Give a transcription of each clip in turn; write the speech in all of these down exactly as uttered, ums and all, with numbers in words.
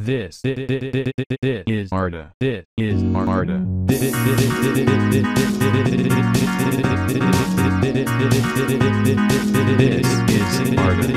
This is Arda. This is Arda. This is Arda.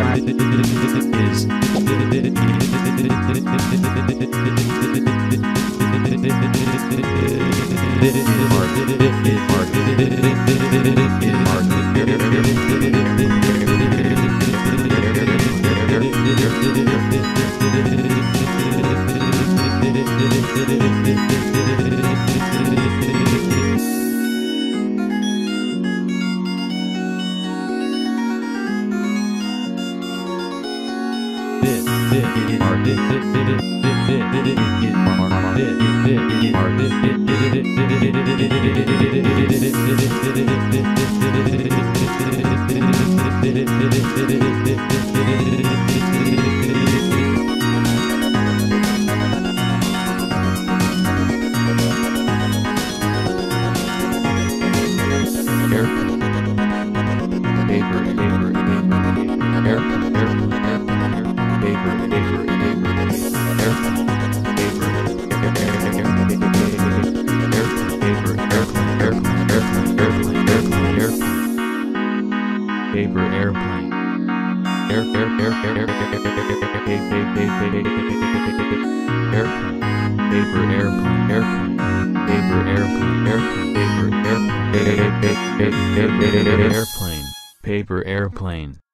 Paper airplane. Air air air air air airplane. Paper airplane. Airplane. Paper airplane. Airplane. Paper airplane. Airplane. Paper airplane.